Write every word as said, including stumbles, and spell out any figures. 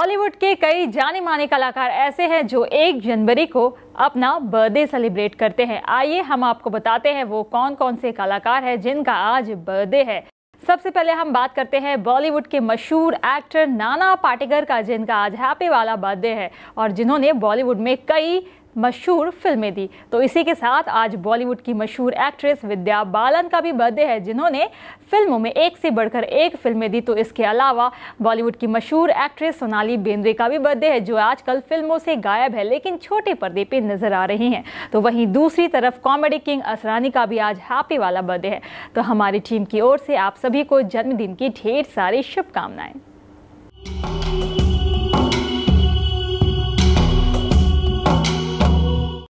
बॉलीवुड के कई जाने माने कलाकार ऐसे हैं जो एक जनवरी को अपना बर्थडे सेलिब्रेट करते हैं। आइए हम आपको बताते हैं वो कौन कौन से कलाकार हैं जिनका आज बर्थडे है। सबसे पहले हम बात करते हैं बॉलीवुड के मशहूर एक्टर नाना पाटेकर का, जिनका आज हैप्पी वाला बर्थडे है और जिन्होंने बॉलीवुड में कई मशहूर फिल्में दी। तो इसी के साथ आज बॉलीवुड की मशहूर एक्ट्रेस विद्या बालन का भी बर्थडे है, जिन्होंने फिल्मों में एक से बढ़कर एक फिल्में दी। तो इसके अलावा बॉलीवुड की मशहूर एक्ट्रेस सोनाली बेंद्रे का भी बर्थडे है, जो आजकल फिल्मों से गायब है लेकिन छोटे पर्दे पे नजर आ रही हैं। तो वहीं दूसरी तरफ कॉमेडी किंग असरानी का भी आज हैप्पी वाला बर्थडे है। तो हमारी टीम की ओर से आप सभी को जन्मदिन की ढेर सारी शुभकामनाएं।